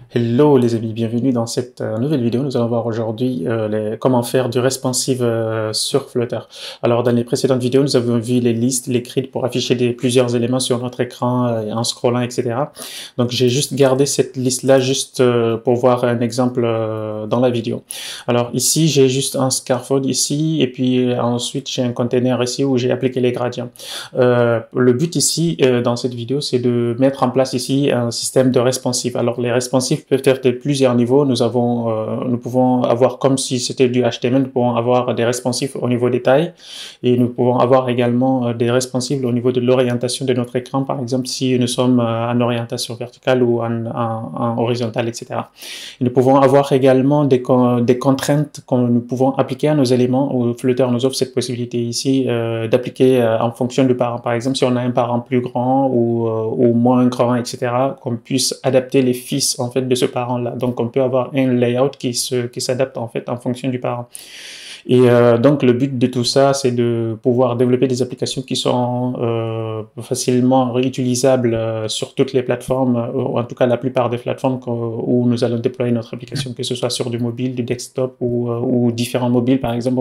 Hello les amis, bienvenue dans cette nouvelle vidéo. Nous allons voir aujourd'hui comment faire du responsive sur Flutter. Alors dans les précédentes vidéos, nous avons vu les listes, les grids pour afficher plusieurs éléments sur notre écran en scrollant, etc. Donc j'ai juste gardé cette liste-là juste pour voir un exemple dans la vidéo. Alors ici, j'ai juste un scaffold ici et puis ensuite j'ai un container ici où j'ai appliqué les gradients. Le but ici dans cette vidéo, c'est de mettre en place ici un système de responsive. Alors les responsives peuvent être de plusieurs niveaux. Nous pouvons avoir, comme si c'était du HTML, nous pouvons avoir des responsives au niveau des tailles et nous pouvons avoir également des responsives au niveau de l'orientation de notre écran, par exemple si nous sommes en orientation verticale ou en horizontale, etc. Et nous pouvons avoir également des contraintes que nous pouvons appliquer à nos éléments où Flutter nous offre cette possibilité ici d'appliquer en fonction du parent. Par exemple, si on a un parent plus grand ou moins grand, etc., qu'on puisse adapter les fils en fait de ce parent-là. Donc, on peut avoir un layout qui s'adapte en fait en fonction du parent. Et donc, le but de tout ça, c'est de pouvoir développer des applications qui sont facilement réutilisables sur toutes les plateformes, ou en tout cas la plupart des plateformes où nous allons déployer notre application, que ce soit sur du mobile, du desktop ou différents mobiles. Par exemple,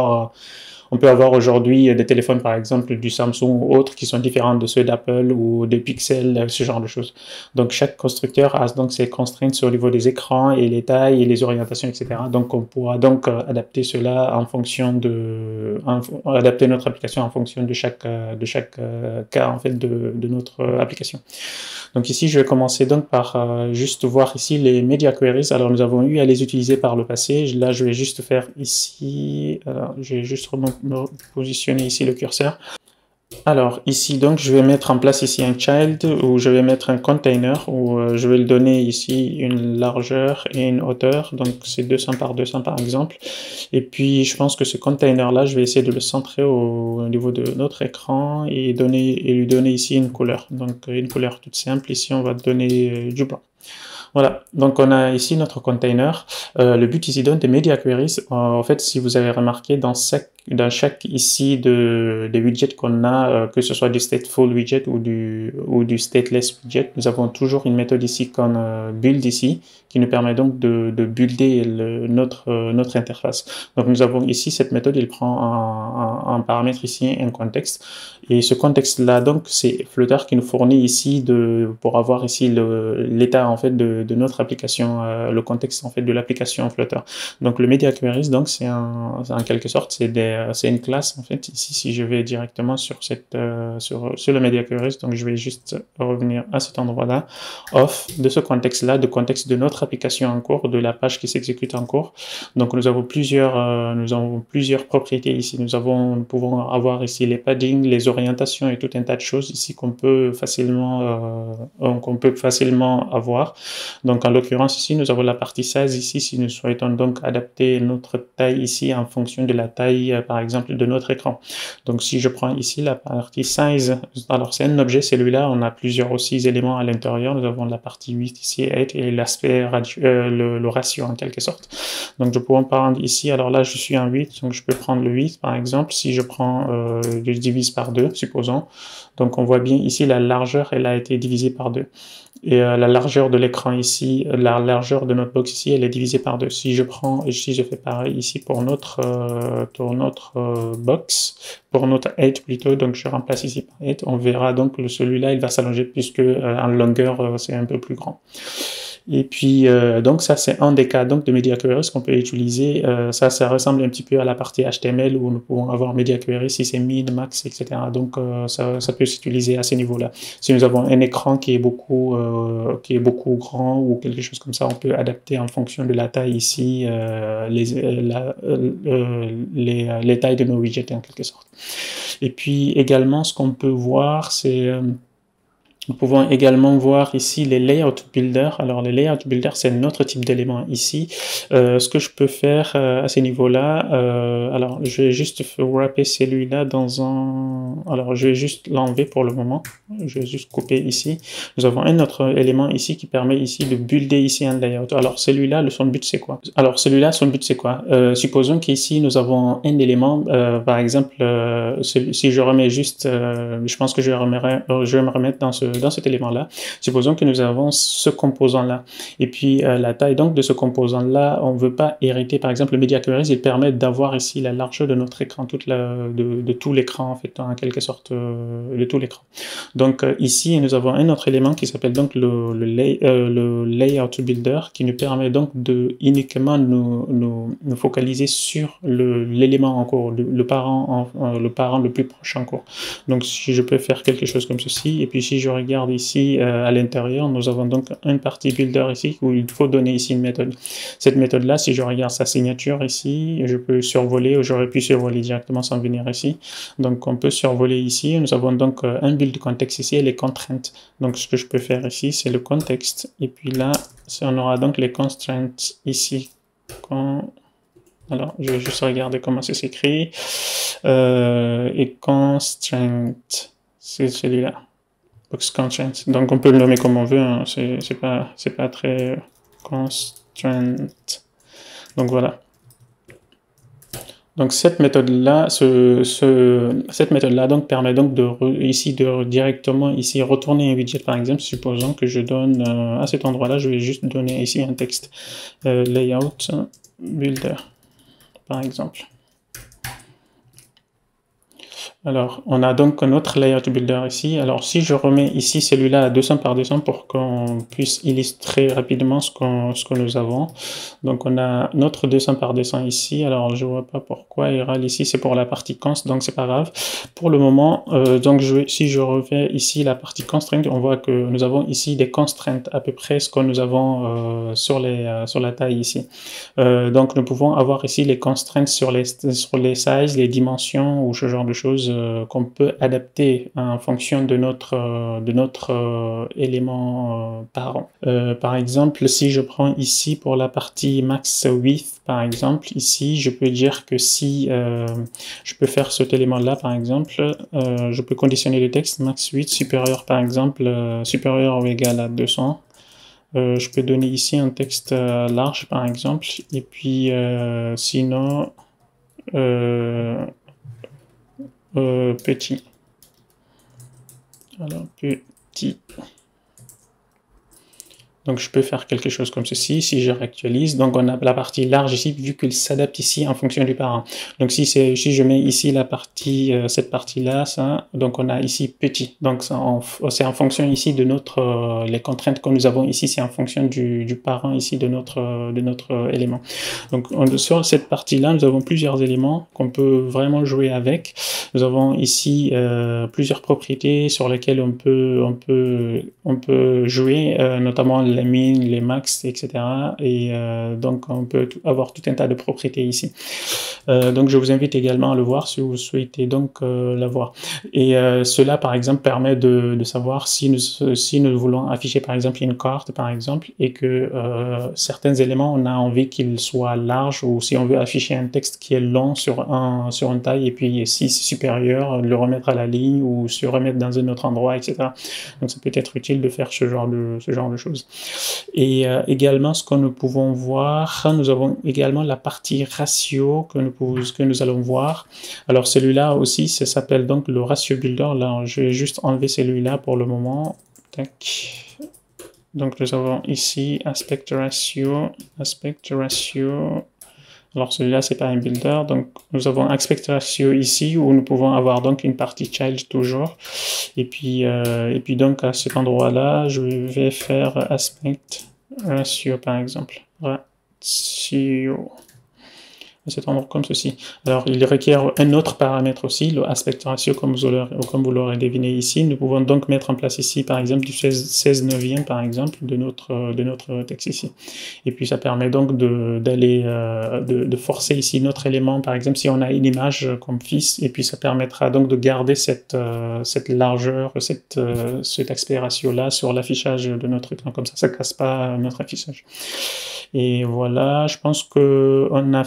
on peut avoir aujourd'hui des téléphones, par exemple, du Samsung ou autres qui sont différents de ceux d'Apple ou des Pixel, ce genre de choses. Donc, chaque constructeur a donc ses contraintes au niveau des écrans et les tailles et les orientations, etc. Donc, on pourra donc adapter cela en fonction adapter notre application en fonction de chaque cas, en fait, de notre application. Donc ici, je vais commencer donc par juste voir ici les media queries. Alors, nous avons eu à les utiliser par le passé. Là, je vais juste faire ici, je vais juste me positionner ici le curseur. Alors ici donc je vais mettre en place ici un child où je vais mettre un container où je vais le donner ici une largeur et une hauteur, donc c'est 200 par 200 par exemple. Et puis je pense que ce container là je vais essayer de le centrer au niveau de notre écran et lui donner ici une couleur, donc une couleur toute simple. Ici on va donner du blanc. Voilà, donc on a ici notre container. Le but ici donc des media queries, en fait, si vous avez remarqué dans chaque ici des widgets qu'on a, que ce soit du stateful widget ou du stateless widget, nous avons toujours une méthode ici qu'on build ici, qui nous permet donc de builder notre interface. Donc nous avons ici cette méthode, il prend en paramètre ici un contexte, et ce contexte-là donc c'est Flutter qui nous fournit ici pour avoir ici l'état en fait de notre application, le contexte en fait de l'application Flutter. Donc le media queries donc c'est en quelque sorte c'est une classe en fait. Ici si je vais directement sur sur le media queries, donc je vais juste revenir à cet endroit-là, off de ce contexte-là, de contexte de notre application en cours, de la page qui s'exécute en cours. Donc nous avons plusieurs propriétés ici. Nous pouvons avoir ici les paddings, les orientations et tout un tas de choses ici qu'on peut facilement avoir. Donc en l'occurrence ici nous avons la partie size ici si nous souhaitons donc adapter notre taille ici en fonction de la taille par exemple de notre écran. Donc si je prends ici la partie size, alors c'est un objet celui-là, on a plusieurs aussi éléments à l'intérieur. Nous avons la partie 8 ici 8 et l'aspect le ratio en quelque sorte. Donc je peux prendre ici, alors là je suis en 8, donc je peux prendre le 8 par exemple. Si je prends, je divise par 2 supposons, donc on voit bien ici la largeur elle a été divisée par 2. Et la largeur de l'écran ici, la largeur de notre box ici, elle est divisée par 2. Si je fais pareil ici pour notre box, pour notre 8 plutôt, donc je remplace ici par 8, on verra donc que celui-là, il va s'allonger puisque en longueur, c'est un peu plus grand. Et puis, donc ça, c'est un des cas donc, de media queries qu'on peut utiliser. Ça ressemble un petit peu à la partie HTML où nous pouvons avoir media queries si c'est min, max, etc. Donc, ça peut s'utiliser à ce niveau-là. Si nous avons un écran qui est beaucoup grand ou quelque chose comme ça, on peut adapter en fonction de la taille ici les tailles de nos widgets en quelque sorte. Et puis également, ce qu'on peut voir, c'est nous pouvons également voir ici les layout builder. Alors les layout builder, c'est notre type d'élément ici. Ce que je peux faire à ce niveau-là, alors je vais juste wrapper celui-là dans un... Alors je vais juste l'enlever pour le moment. Je vais juste couper ici. Nous avons un autre élément ici qui permet ici de builder ici un layout. Alors celui-là, son but c'est quoi? Alors celui-là, son but c'est quoi? Supposons qu'ici nous avons un élément, par exemple, si je remets juste, je pense que je vais me remettre dans cet élément-là, supposons que nous avons ce composant-là. Et puis la taille donc de ce composant-là, on ne veut pas hériter, par exemple, le Media Queries, il permet d'avoir ici la largeur de notre écran, de tout l'écran, en fait, en quelque sorte, de tout l'écran. Donc ici, nous avons un autre élément qui s'appelle donc le Layout Builder, qui nous permet donc de uniquement nous focaliser sur l'élément en cours, le parent le plus proche en cours. Donc si je peux faire quelque chose comme ceci, et puis si je regarde ici à l'intérieur, nous avons donc une partie builder ici où il faut donner ici une méthode. Cette méthode-là, si je regarde sa signature ici, je peux survoler, ou j'aurais pu survoler directement sans venir ici. Donc on peut survoler ici, nous avons donc un build contexte ici et les contraintes. Donc ce que je peux faire ici, c'est le contexte, et puis là, on aura donc les constraints ici. Alors, je vais juste regarder comment ça s'écrit. Et constraint, c'est celui-là. Box constraint. Donc, on peut le nommer comme on veut. Hein. C'est pas très constraint. Donc, voilà. Donc cette méthode-là, cette méthode-là donc permet donc de directement ici retourner un widget par exemple. Supposons que je donne à cet endroit-là, je vais juste donner ici un texte layout builder par exemple. Alors, on a donc notre layout builder ici. Alors, si je remets ici celui-là à 200 par 200 pour qu'on puisse illustrer rapidement ce que nous avons. Donc, on a notre 200 par 200 ici. Alors, je vois pas pourquoi il râle ici. C'est pour la partie const, donc c'est pas grave. Pour le moment, donc si je refais ici la partie constraint, on voit que nous avons ici des constraints, à peu près ce que nous avons sur la taille ici. Donc, nous pouvons avoir ici les constraints sur les sizes, les dimensions ou ce genre de choses qu'on peut adapter en fonction de notre élément parent. Par exemple, si je prends ici pour la partie max width, par exemple, ici, je peux dire que si je peux faire cet élément-là, par exemple, je peux conditionner le texte max width supérieur, par exemple, supérieur ou égal à 200. Je peux donner ici un texte large, par exemple, et puis sinon petit. Alors, petit. Donc, je peux faire quelque chose comme ceci, si je réactualise. Donc, on a la partie large ici, vu qu'il s'adapte ici en fonction du parent. Donc, si je mets ici la partie, cette partie-là, ça, donc on a ici petit. Donc, c'est en fonction ici de les contraintes que nous avons ici, c'est en fonction du parent ici de notre élément. Donc, sur cette partie-là, nous avons plusieurs éléments qu'on peut vraiment jouer avec. Nous avons ici plusieurs propriétés sur lesquelles on peut jouer, notamment les min, les max, etc. Et donc on peut avoir tout un tas de propriétés ici. Donc je vous invite également à le voir si vous souhaitez donc l'avoir. Et cela par exemple permet de savoir si nous voulons afficher par exemple une carte par exemple et que certains éléments on a envie qu'ils soient larges, ou si on veut afficher un texte qui est long sur une taille et puis si c'est supérieur, le remettre à la ligne ou se remettre dans un autre endroit, etc. Donc ça peut être utile de faire ce genre de choses. Et également, ce que nous pouvons voir, nous avons également la partie ratio que nous allons voir. Alors celui-là aussi, ça s'appelle donc le ratio builder. Là, je vais juste enlever celui-là pour le moment. Tac. Donc nous avons ici aspect ratio. Alors celui-là, c'est pas un builder, donc nous avons aspect ratio ici où nous pouvons avoir donc une partie child toujours. Et puis donc à cet endroit-là, je vais faire aspect ratio par exemple. Ratio. À cet endroit comme ceci. Alors, il requiert un autre paramètre aussi, le aspect ratio, comme vous l'aurez deviné ici. Nous pouvons donc mettre en place ici, par exemple, du 16 neuvième, par exemple, de notre texte ici. Et puis, ça permet donc de forcer ici notre élément, par exemple, si on a une image comme fils, et puis ça permettra donc de garder cette largeur, cet aspect ratio-là sur l'affichage de notre écran. Comme ça ne casse pas notre affichage. Et voilà, je pense qu'on a fait donc le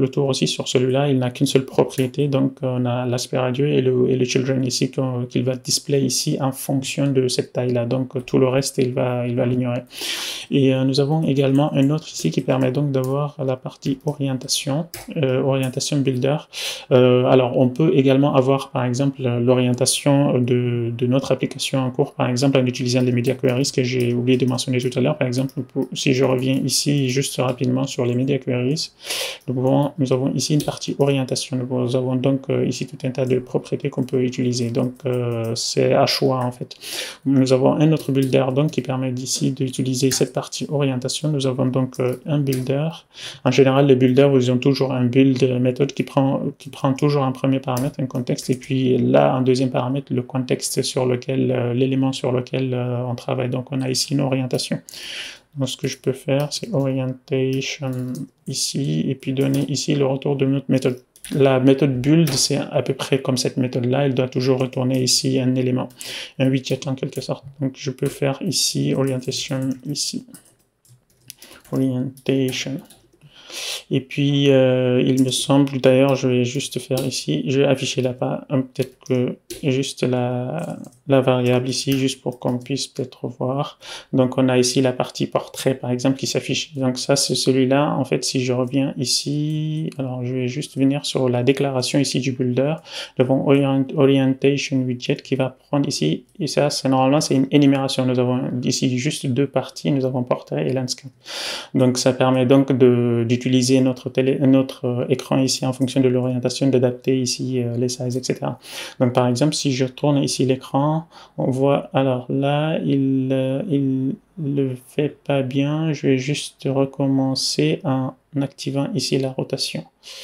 tour aussi sur celui-là. Il n'a qu'une seule propriété, donc on a l'aspect radieux et le children ici qu'il va display ici en fonction de cette taille-là. Donc tout le reste, il va l'ignorer. Et nous avons également un autre ici qui permet donc d'avoir la partie orientation, orientation builder. Alors on peut également avoir par exemple l'orientation de notre application en cours, par exemple en utilisant les media queries que j'ai oublié de mentionner tout à l'heure. Par exemple, si je reviens ici juste rapidement sur les media queries, nous avons ici une partie orientation. Nous avons donc ici tout un tas de propriétés qu'on peut utiliser. Donc c'est à choix en fait. Nous avons un autre builder donc qui permet d'ici d'utiliser cette partie orientation. Nous avons donc un builder. En général, les builders, ils ont toujours un build méthode qui prend toujours un premier paramètre, un contexte, et puis là, en deuxième paramètre, le contexte sur lequel, l'élément sur lequel on travaille. Donc on a ici une orientation. Donc ce que je peux faire, c'est orientation ici, et puis donner ici le retour de notre méthode. La méthode build, c'est à peu près comme cette méthode-là, elle doit toujours retourner ici un élément, un widget en quelque sorte. Donc je peux faire ici, orientation, ici, orientation. Et puis, il me semble, d'ailleurs, je vais juste faire ici, je vais afficher là-bas, peut-être que juste la variable ici, juste pour qu'on puisse peut-être voir. Donc, on a ici la partie portrait, par exemple, qui s'affiche. Donc, ça, c'est celui-là. En fait, si je reviens ici, alors, je vais juste venir sur la déclaration ici du builder, devant orientation widget qui va prendre ici, et ça, c'est normalement, c'est une énumération. Nous avons ici juste deux parties, nous avons portrait et landscape. Donc, ça permet donc d'utiliser notre écran ici en fonction de l'orientation, d'adapter ici les sizes, etc. Donc par exemple, si je tourne ici l'écran, on voit, alors là, il le fait pas bien. Je vais juste recommencer en activant ici la rotation.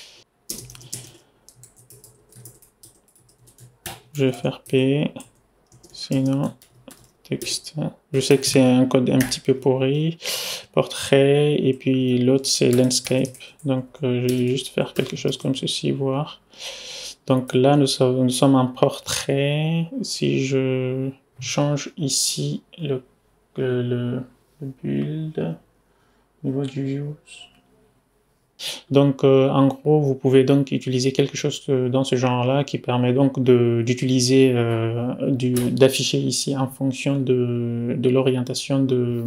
Je vais faire P, sinon texte. Je sais que c'est un code un petit peu pourri, portrait, et puis l'autre c'est landscape. Donc je vais juste faire quelque chose comme ceci, voir. Donc là nous sommes en portrait. Si je change ici le build au niveau du views. Donc, en gros, vous pouvez donc utiliser quelque chose dans ce genre-là qui permet donc d'utiliser, d'afficher ici en fonction de l'orientation de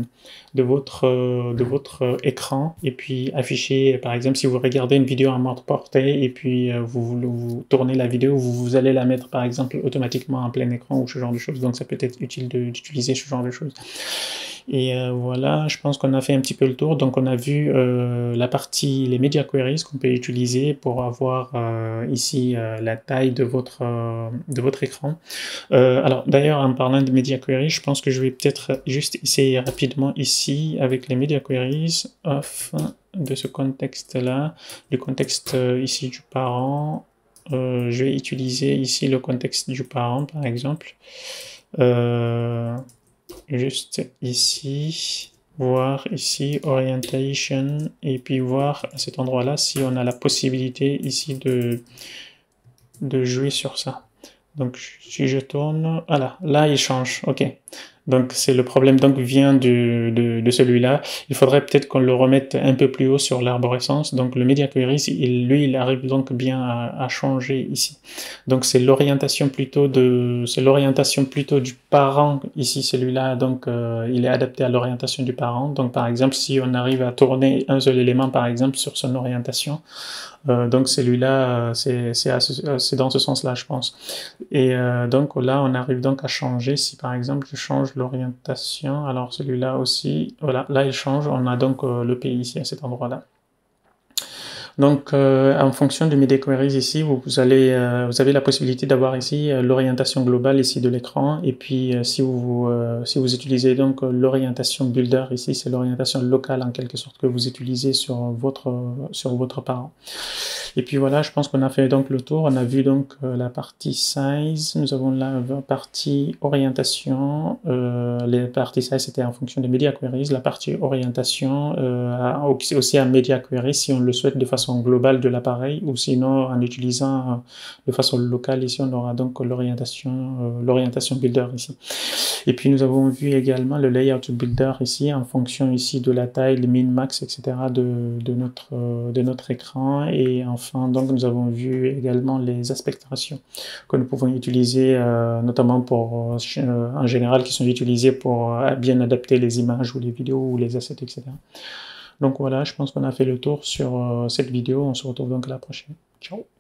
votre écran, et puis afficher, par exemple, si vous regardez une vidéo en mode portrait et puis vous tournez la vidéo, vous allez la mettre, par exemple, automatiquement en plein écran ou ce genre de choses. Donc, ça peut être utile d'utiliser ce genre de choses. Et voilà, je pense qu'on a fait un petit peu le tour. Donc on a vu la partie, les media queries qu'on peut utiliser pour avoir ici la taille de votre écran. Alors d'ailleurs, en parlant de media queries, je pense que je vais peut-être juste essayer rapidement ici avec les media queries off de ce contexte-là, du contexte ici du parent. Je vais utiliser ici le contexte du parent par exemple. Juste ici, voir ici orientation, et puis voir à cet endroit là si on a la possibilité ici de jouer sur ça. Donc si je tourne, voilà, là il change, ok. Donc c'est le problème donc vient de celui-là. Il faudrait peut-être qu'on le remette un peu plus haut sur l'arborescence. Donc le media queries, il arrive donc bien à changer ici. Donc c'est l'orientation plutôt du parent ici, celui-là. Donc il est adapté à l'orientation du parent. Donc par exemple, si on arrive à tourner un seul élément par exemple sur son orientation, donc celui-là, c'est dans ce sens-là, je pense. Et donc là, on arrive donc à changer. Si par exemple, je change l'orientation, alors celui-là aussi, voilà, là il change. On a donc le pays ici à cet endroit-là. Donc, en fonction de media queries ici, vous avez la possibilité d'avoir ici l'orientation globale ici de l'écran, et puis si vous utilisez donc l'orientation builder ici, c'est l'orientation locale en quelque sorte que vous utilisez sur votre parent. Et puis voilà, je pense qu'on a fait donc le tour. On a vu donc la partie size, nous avons la partie orientation, les parties size c'était en fonction des media queries, la partie orientation aussi à media queries si on le souhaite de façon façon globale de l'appareil, ou sinon en utilisant de façon locale. Ici, on aura donc l'orientation builder ici. Et puis nous avons vu également le layout builder ici, en fonction ici de la taille, le min, max, etc. de notre écran. Et enfin, donc nous avons vu également les aspect ratios que nous pouvons utiliser, notamment pour, en général, qui sont utilisés pour bien adapter les images ou les vidéos ou les assets, etc. Donc voilà, je pense qu'on a fait le tour sur cette vidéo. On se retrouve donc à la prochaine. Ciao!